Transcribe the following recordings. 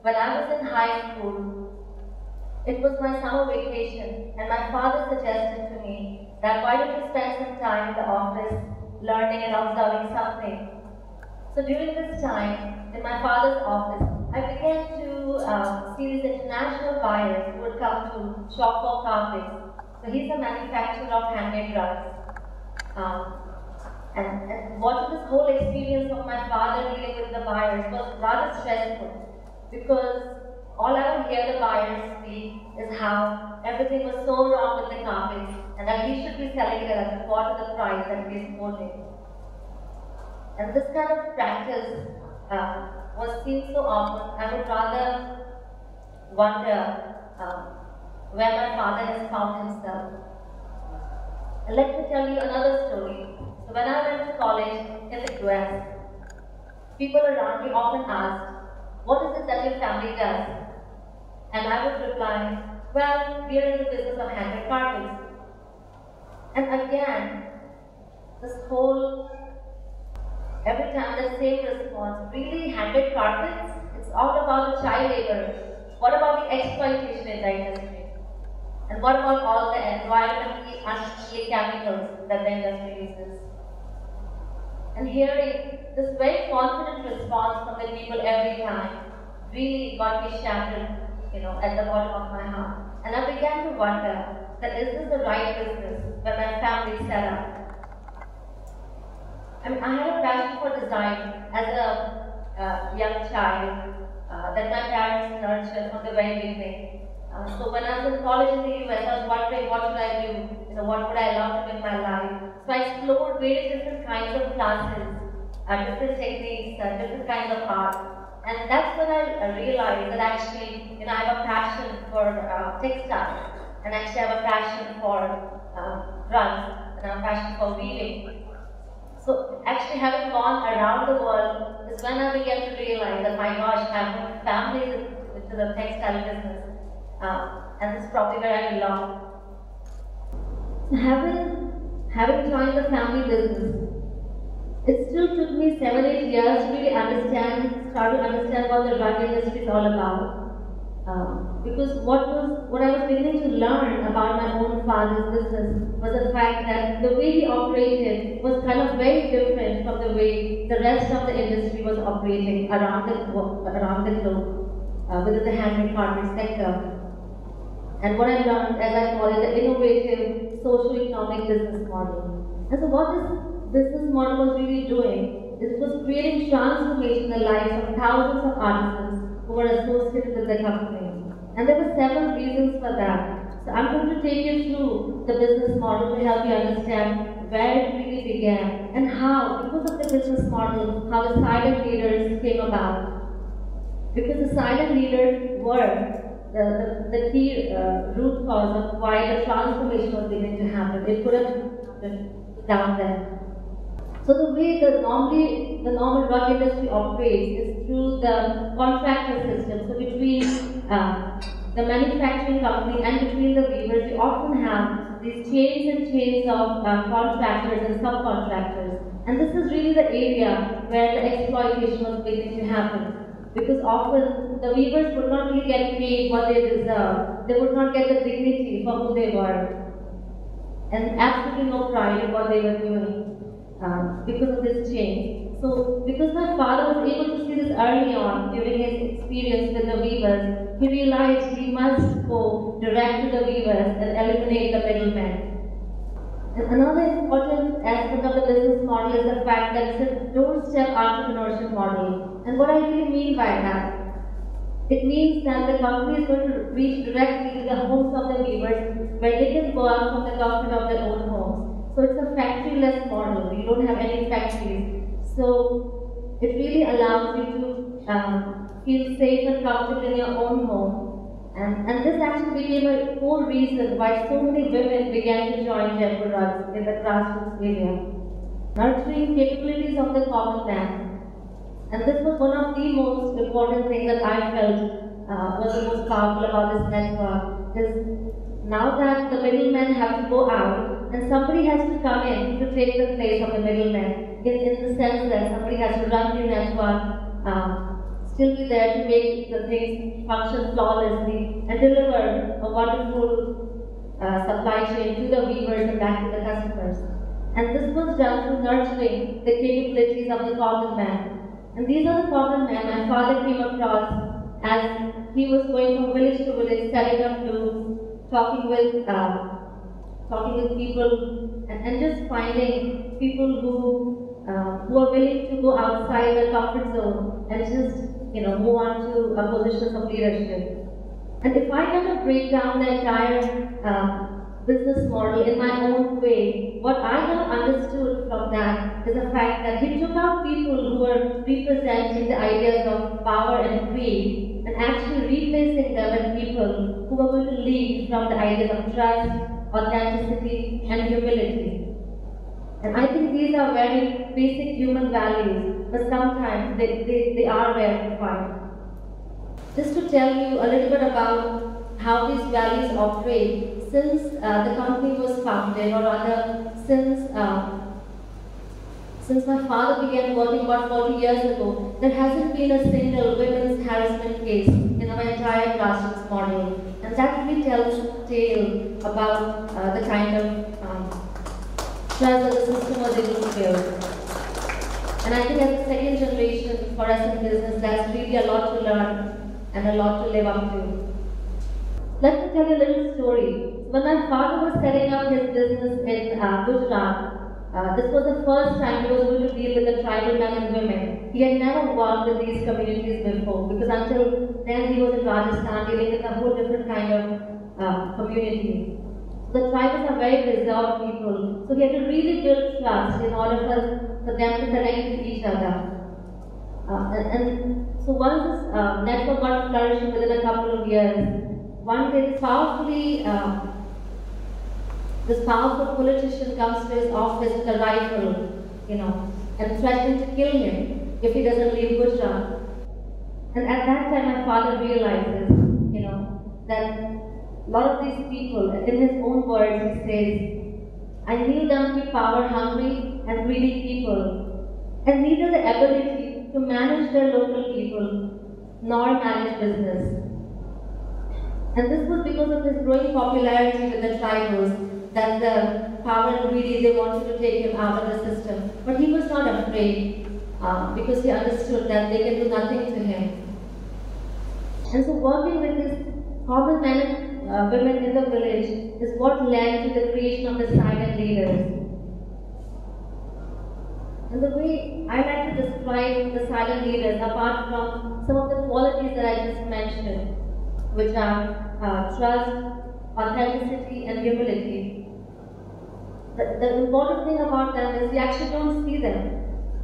when I was in high school, it was my summer vacation, and my father suggested to me that why don't you spend some time in the office learning and observing something. So during this time, in my father's office, I began to see these international buyers who would come to shop for carpets. So he's a manufacturer of handmade rugs. And watching this whole experience of my father dealing with the buyers was rather stressful, because all I would hear the buyers speak is how everything was so wrong with the carpets and that he should be selling it at a quarter the price that he is quoting. And this kind of practice was seen so often, I would rather wonder where my father has found himself. And let me tell you another story. So when I went to college in the US, people around me often asked, what is it that your family does? And I would reply, well, we are in the business of handmade carpets. And again, every time the same response, really handmade carpets? It's all about the child labor. What about the exploitation in the industry? And what about all the environmentally unfriendly chemicals that the industry uses? And hearing this very confident response from the people every time really got me shattered, at the bottom of my heart. And I began to wonder that is this the right business when my family set up? I mean, I had a passion for design as a young child that my parents nurtured from the very beginning. So when I was in college in the US, I was wondering what should I do? What would I love to do in my life? So I explored various different kinds of classes, different techniques, different kinds of art. And that's when I realized that actually, I have a passion for textiles, and actually I have a passion for rugs, and I have a passion for weaving. So actually having gone around the world is when I began to realize that my gosh, I have families into the textile business. And this is probably where I belong. So having joined the family business, it still took me 7-8 years to really start to understand what the rug industry is all about. Because what I was beginning to learn about my own father's business was the fact that the way he operated was kind of very different from the way the rest of the industry was operating around the globe within the handmade carpet sector. And what I learned, as I call it, the innovative socio-economic business model. And so what this business model was really doing is it was creating transformation in the lives of thousands of artisans who were associated with the company. And there were several reasons for that. So I'm going to take you through the business model to help you understand where it really began and how, because of the business model, how the silent leaders came about. Because the silent leaders were the key root cause of why the transformation was beginning to happen. It could have happened down there. So the way the normal rug industry operates is through the contractor system. So between the manufacturing company and between the weavers, we often have these chains and chains of contractors and subcontractors. And this is really the area where the exploitation was beginning to happen. Because often the weavers would not really get paid what they deserve. They would not get the dignity for who they were. And absolutely no pride in what they were doing because of this change. So because my father was able to see this early on during his experience with the weavers, he realized he must go direct to the weavers and eliminate the middlemen. And another important aspect of the business model is the fact that it's a doorstep entrepreneurship model. And what I really mean by that, it means that the company is going to reach directly to the homes of the weavers where they can go out from the comfort of their own homes. So it's a factory-less model. You don't have any factories. So it really allows you to feel safe and comfortable in your own home. And this actually became a whole reason why so many women began to join Jaipur Rugs in the grassroots area. Nurturing capabilities of the common man. And this was one of the most important things that I felt was the most powerful about this network. Is now that the middlemen have to go out and somebody has to come in to take the place of the middlemen, in the sense that somebody has to run the network, still be there to make the things function flawlessly and deliver a wonderful supply chain to the weavers and back to the customers. And this was done through nurturing the capabilities of the common man. And these are the common men my father came across as he was going from village to village, setting up looms, talking with people, and just finding people who are willing to go outside their comfort zone and just move on to positions of leadership. And if I kind of break down the entire business model in my own way, what I have understood from that is the fact that he took out people who were representing the ideas of power and greed and actually replacing them with people who were going to lead from the ideas of trust, authenticity, and humility. And I think these are very basic human values, but sometimes they are rare to find. Just to tell you a little bit about how these values operate, since the company was founded, or rather since my father began working about 40 years ago, there hasn't been a single women's harassment case in our entire grassroots model. And that really tells a tale about the kind of trust that the system was able to build. And I think as a second generation for us in business, there's really a lot to learn and a lot to live up to. Let me tell you a little story. When my father was setting up his business in Gujarat, this was the first time he was going to deal with the tribal men and women. He had never worked with these communities before, because until then he was in Rajasthan dealing with a whole different kind of community. The tribals are very reserved people, so he had to really build trust in order for them to connect with each other. And so once this network got flourishing within a couple of years, one day this powerful politician comes to his office with a rifle, and threatening to kill him if he doesn't leave Gujarat. And at that time my father realizes, that a lot of these people, in his own words, he says, I knew them to be power-hungry and greedy people, and neither the ability to manage their local people, nor manage business. And this was because of his growing popularity with the tribals, that the power and greedy, they wanted to take him out of the system. But he was not afraid, because he understood that they can do nothing to him. And so working with these common men and women in the village is what led to the creation of the silent leaders. And the way I like to describe the silent leaders, apart from some of the qualities that I just mentioned, which are trust, authenticity, and humility. The important thing about them is you actually don't see them.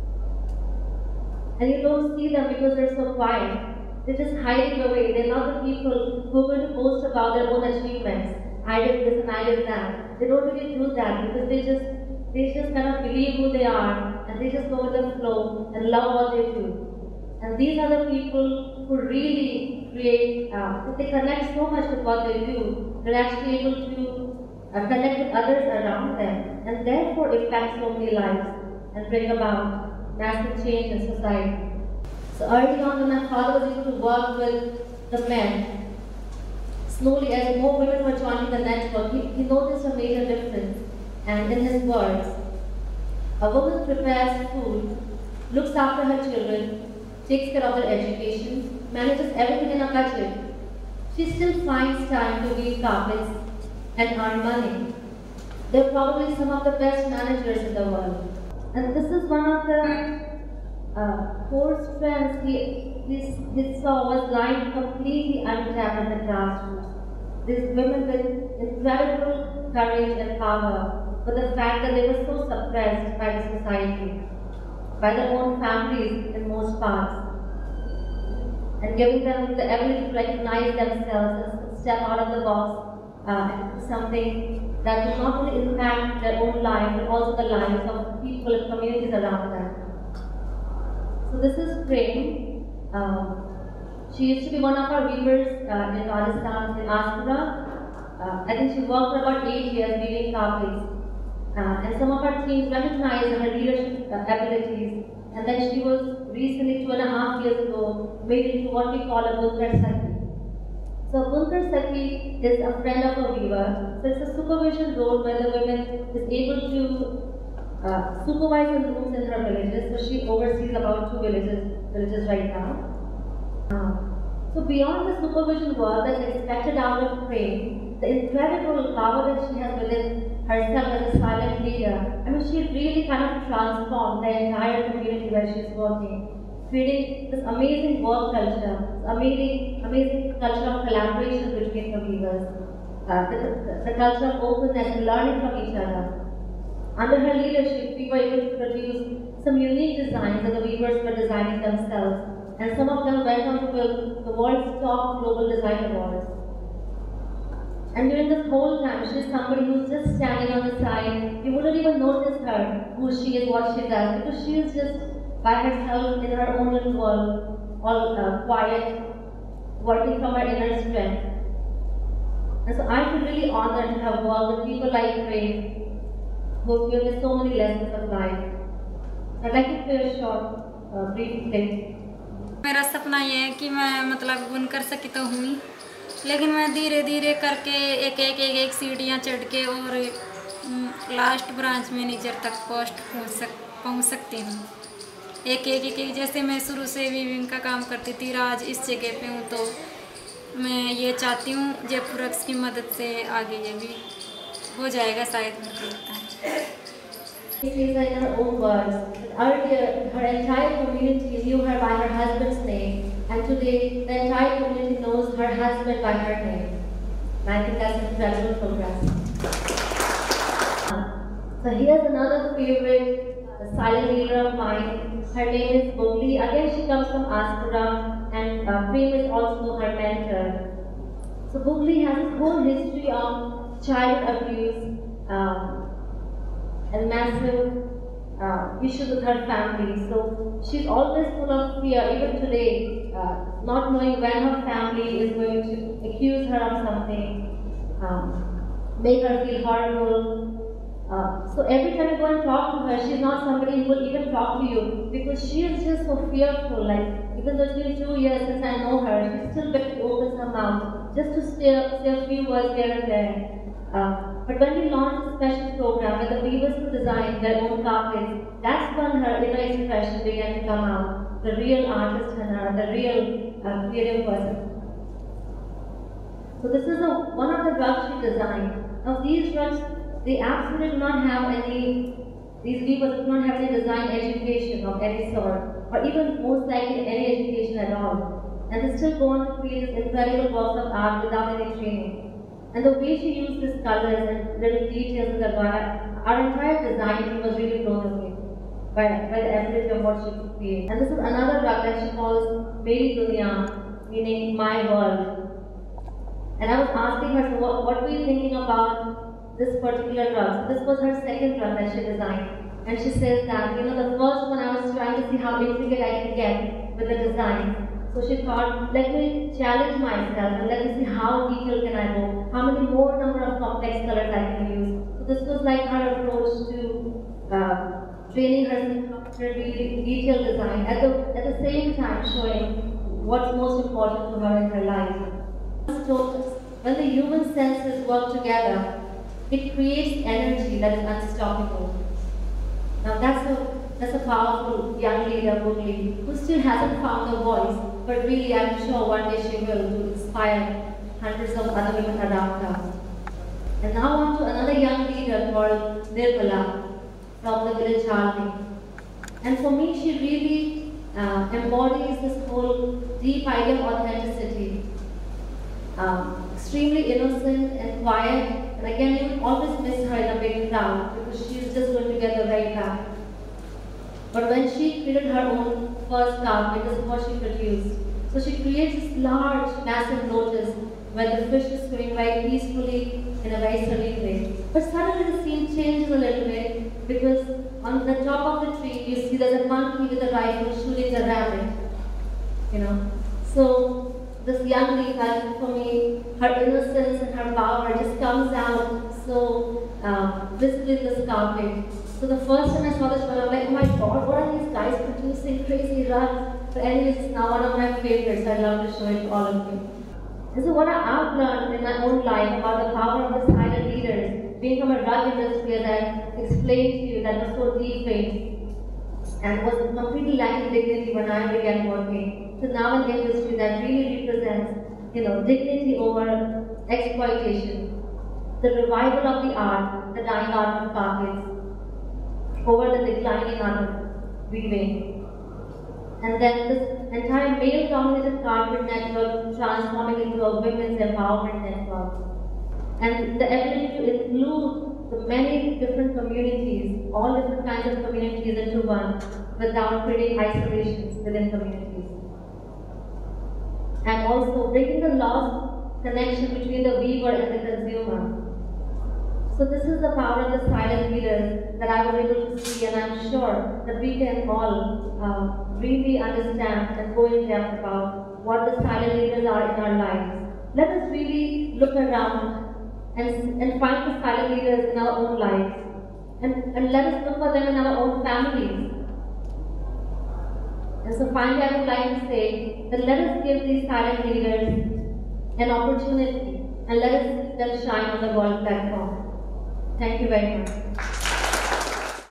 And you don't see them because they're so quiet. They're just hiding away. They're not the people who are going to boast about their own achievements. I did this and I did that. They don't really do that because they just kind of believe who they are, and they just go with the flow and love what they do. And these are the people who really create, they connect so much with what they do. They're actually able to connect with others around them, and therefore impact so many lives and bring about massive change in society. So early on, when my father was able to work with the men, slowly as more women were joining the network, he noticed a major difference. And in his words, a woman prepares food, looks after her children, takes care of their education, manages everything in a budget. She still finds time to weave carpets and earn money. They're probably some of the best managers in the world. And this is one of the core strengths he saw was lying completely untapped in the grassroots. These women with incredible courage and power, but the fact that they were so suppressed by the society, by their own families in most parts, and giving them the ability to recognize themselves and step out of the box, something that will not only impact their own life, but also the lives of people and communities around them. So this is Prem. She used to be one of our weavers in Rajasthan, in Aspura. I think she worked for about 8 years weaving carpets. And some of our teams recognized her leadership abilities, and then she was recently 2.5 years ago made into what we call a bunkar saki. So bunkar saki is a friend of a weaver. So it's a supervision role where the woman is able to supervise the looms in her villages. So she oversees about 2 villages right now. So beyond the supervision work that's expected out of Prem, the incredible power that she has within herself as a silent leader, I mean, she really kind of transformed the entire community where she's working, creating this amazing work culture, this amazing culture of collaboration between the weavers, the culture of openness and learning from each other. Under her leadership, we were able to produce some unique designs that the weavers were designing themselves, and some of them went on to win the world's top global design awards. And during this whole time, she's somebody who's just standing on the side. You wouldn't even notice her, who she is, what she does, because she is just by herself in her own little world, all quiet, working from her inner strength. And so I feel really honored to have worked with people like Ray, who have given me so many lessons of life. I'd like to play a short, brief clip. मेरा सपना ये है कि मैं मतलब बुनकर सकी तो हुई, लेकिन मैं धीरे धीरे करके एक सीढ़ियाँ चढ़ के और लास्ट ब्रांच मैनेजर तक पहुँच सकती हूँ। एक जैसे मैं शुरू से वीविंग का काम करती थी, आज इस जगह पे हूँ, तो मैं ये चाहती हूँ जयपुर एक्स की मदद से आगे ये भी हो जाएगा शायद, मुझे लगता है। She says in her own words, earlier her entire community knew her by her husband's name, and today the entire community knows her husband by her name. And I think that's incredible progress. So here's another favorite silent leader of mine. Her name is Bogli. Again, she comes from Aspura, and Prem is also her mentor. So Bogli has this whole history of child abuse, and massive issues with her family. So she's always full of fear, even today, not knowing when her family is going to accuse her of something, make her feel horrible. So every time you go and talk to her, she's not somebody who will even talk to you, because she is just so fearful. Like, even though it's been 2 years since I know her, she still barely opens her mouth just to say a few words here and there. But when we launched a special program where the weavers could design their own carpets, that's when her inner expression began to come out, the real artist in her, the real creative person. So this is one of the rugs she designed. Now these rugs, they absolutely do not have these weavers do not have any design education of any sort, or even most likely any education at all. And they still go on to create these incredible works of art without any training. And the way she used these colors and little details in the garment, our entire design team was really blown away by the ability of what she could create. And this is another rug that she calls Meri Dunya, meaning my world. And I was asking her, so what were you thinking about this particular rug? So this was her second rug that she designed. And she says that, the first one I was trying to see how intricate I can get with the design. So she thought, let me challenge myself and let me see how detailed can I go, how many more number of complex colors I can use. So this was like her approach to training herself to really detailed design, at the same time showing what's most important to her in her life. So when the human senses work together, it creates energy that is unstoppable. Now that's a powerful young leader, Bogli, who still hasn't found a voice, but really I'm sure one day she will, to inspire hundreds of other women around her. And now on to another young leader called Nirmala from the village Charlie. And for me, she really embodies this whole deep idea of authenticity. Extremely innocent and quiet, and again you will always miss her in a big crowd because she's just going to get the right back. But when she created her own first carpet, this is what she produced. So she creates this large, massive lotus where the fish is swimming very peacefully in a very serene way. But suddenly the scene changes a little bit because on the top of the tree you see there's a monkey with a rifle shooting the rabbit. So this young lady, for me, her innocence and her power just comes out so visibly in this carpet. So the first time I saw this film, I'm like, oh my god, what are these guys producing crazy runs? But anyways, it's now one of my favorites. I love to show it to all of you. This is what I've learned in my own life about the power of the silent leaders. Being from a drug industry, as I explained to you, that was so defaced and was completely lacking dignity when I began working. So now an industry that really represents, dignity over exploitation, the revival of the art, the dying art of carpets, over the declining art of weaving. And then this entire male-dominated carpet network transforming into a women's empowerment network. And the ability to include the many different communities, all different kinds of communities into one, without creating isolations within communities. And also breaking the lost connection between the weaver and the consumer. So this is the power of the silent leaders that I was able to see, and I'm sure that we can all really understand and go in depth about what the silent leaders are in our lives. Let us really look around and find the silent leaders in our own lives. And let us look for them in our own families. And so finally I would like to say that let us give these silent leaders an opportunity and let us see them shine on the world platform. Thank you very much.